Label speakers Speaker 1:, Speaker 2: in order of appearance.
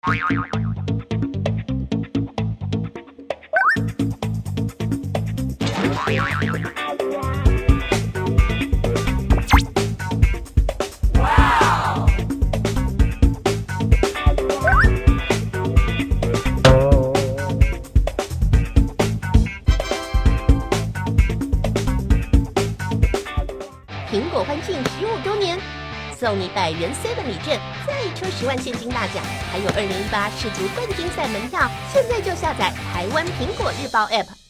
Speaker 1: 苹果欢庆15周年，送你100元 7米券，再抽10万现金大奖，还有2018世足冠军赛门票。现在就下载台湾苹果日报 App。